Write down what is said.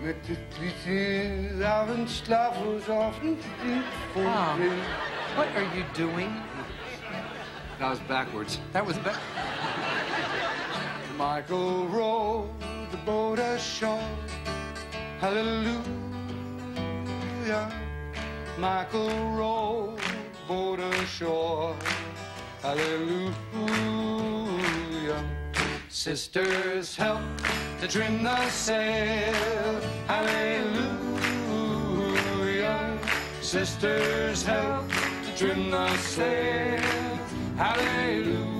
What are you doing? That was backwards. That was back. Michael rowed the boat ashore. Hallelujah. Michael rowed the boat ashore. Hallelujah. Sisters help to trim the sail. Hallelujah. Sisters help to trim the sail. Hallelujah.